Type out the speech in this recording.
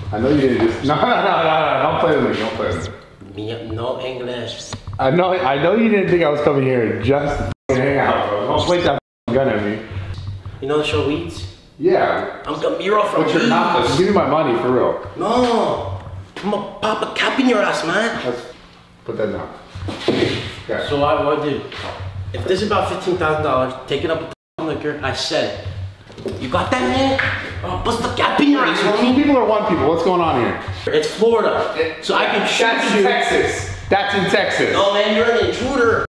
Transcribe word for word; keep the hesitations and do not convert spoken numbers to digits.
I know you didn't just. No, no, no, no, no. Don't play with me. Don't play with me. No English. I know. I know you didn't think I was coming here just to hang out, bro. Don't point that gun at me. You know the show Weeds? Yeah. I'm Gamiro from But you're not. Give me my money for real. No. I'm gonna pop a cap in your ass, man. Let's put that down. Okay. So I what I do? If this is about fifteen thousand dollars, take it up with the liquor. I said, you got that, man? Oh, bust the cap in your ass, Two people or one people? What's going on here? It's Florida, so I can shoot That's in you. Texas. That's in Texas. No, man, you're an intruder.